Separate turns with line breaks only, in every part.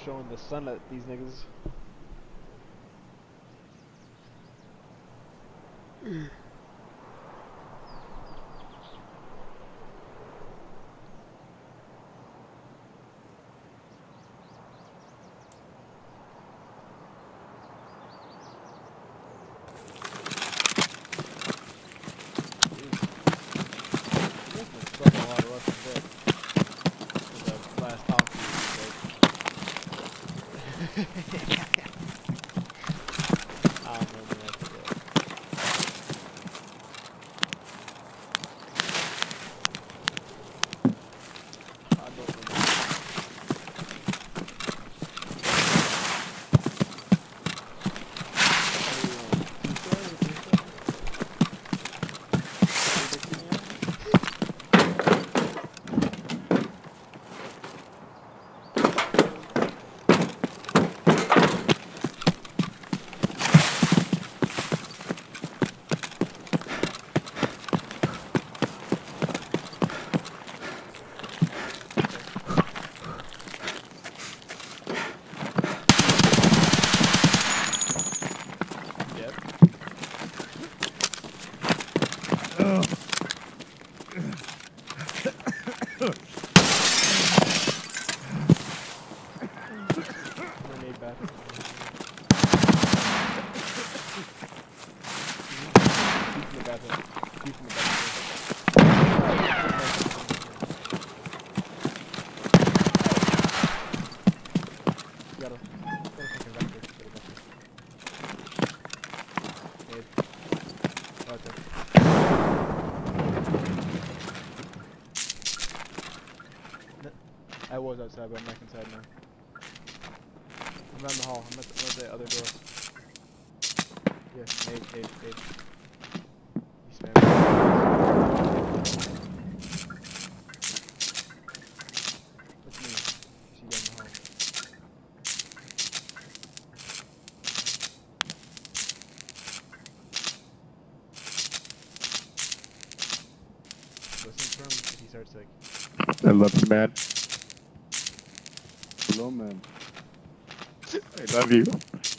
showing the sun at these niggas. I was outside, but I'm back inside now. I'm around the hall. I'm at the other door. Yeah, nade. He's spamming. That's me. See you in the hall. Listen to him if he starts like...
I love you, man. Hello, man. I love you.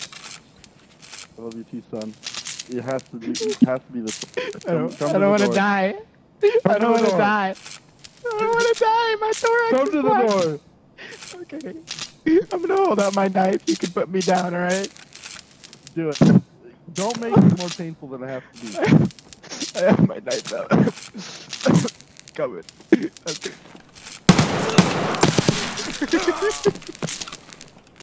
I love you too, son. It has to be the.
I don't want to die. I don't want to die. I don't want to die. My thorax
Come to the door.
Okay. I'm gonna hold out my knife. You can put me down, all right?
Do it. Don't make it more painful than it has to be.
I have my knife out. Coming. Okay.